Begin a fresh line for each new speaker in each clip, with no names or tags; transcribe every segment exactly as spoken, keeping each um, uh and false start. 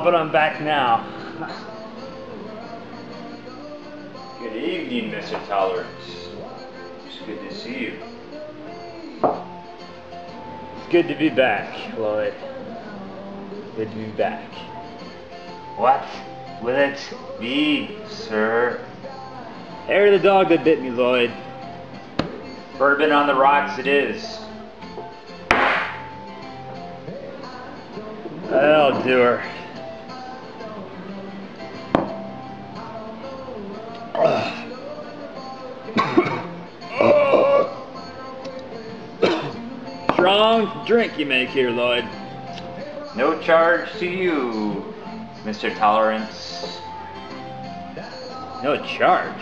but I'm back now. Good evening, Mister Tolerance. It's good to see you. It's good to be back, Lloyd. Good to be back. What will it be, sir? Hair of the dog that bit me, Lloyd. Bourbon on the rocks it is. That'll do her. Strong drink you make here, Lloyd. No charge to you, Mister Tolerance. No charge?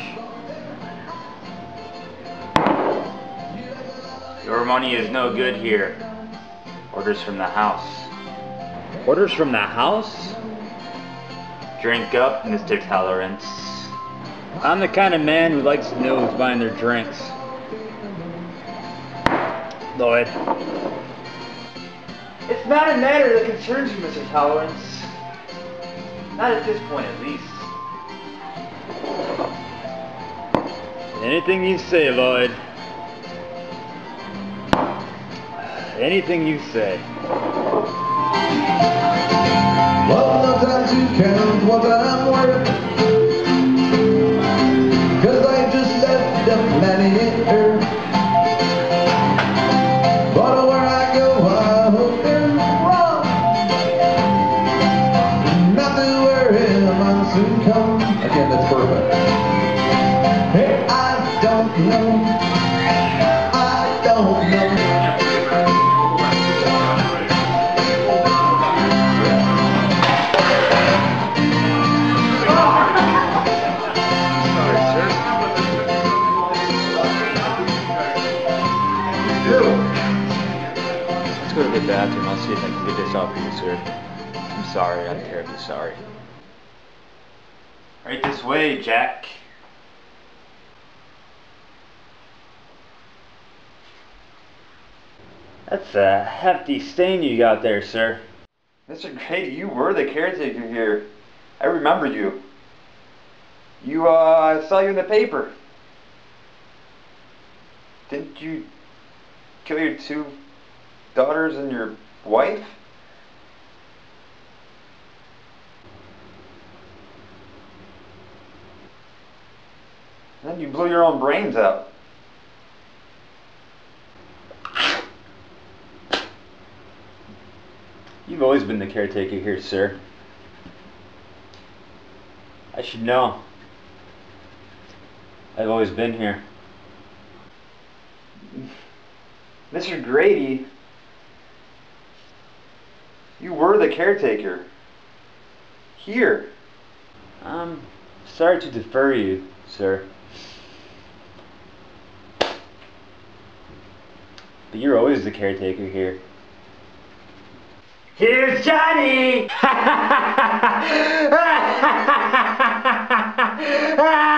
Your money is no good here. Orders from the house. Orders from the house? Drink up, Mister Tolerance. I'm the kind of man who likes to know who's buying their drinks. Lloyd. It's not a matter that concerns you, Mister Tolerance. Not at this point, at least. Anything you say, Lloyd. Anything you say.
Well, no time to count what I'm worth, 'cause I just left the planet Earth. But where I go, I hope they're wrong. Not to where a monsoon come. Again, that's perfect. Hey, I don't know. I don't know.
Let's go to the bathroom. I'll see if I can get this off for you, sir. I'm sorry. I'm terribly sorry. Right this way, Jack. That's a hefty stain you got there, sir. Mister Grady, you were the caretaker here. I remember you. You, uh, I saw you in the paper. Didn't you kill your two daughters and your wife? And then you blew your own brains out. You've always been the caretaker here, sir. I should know. I've always been here. Mister Grady, you were the caretaker. Here. I'm sorry to defer you, sir. But you're always the caretaker here. Here's Johnny!